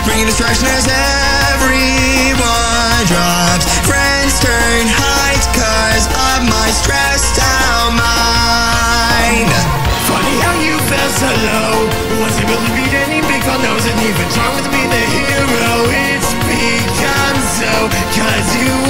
bringing distraction as everyone drops. Friends turn heights cause of my stressed out mind. Funny how you fell so low. Wasn't able to beat any big fun nose, and even trying to be the hero. It's become so, cause you